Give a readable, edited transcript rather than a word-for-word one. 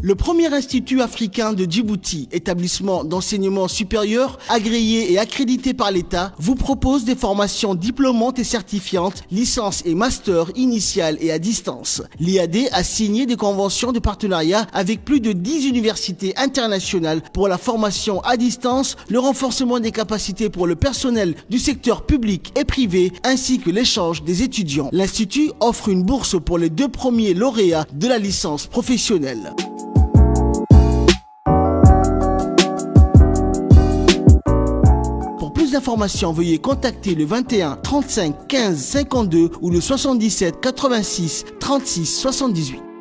Le premier institut africain de Djibouti, établissement d'enseignement supérieur, agréé et accrédité par l'État, vous propose des formations diplômantes et certifiantes, licences et masters initiales et à distance. L'IAD a signé des conventions de partenariat avec plus de 10 universités internationales pour la formation à distance, le renforcement des capacités pour le personnel du secteur public et privé, ainsi que l'échange des étudiants. L'Institut offre une bourse pour les 2 premiers lauréats de la licence professionnelle. Pour plus d'informations, veuillez contacter le 21 35 15 52 ou le 77 86 36 78.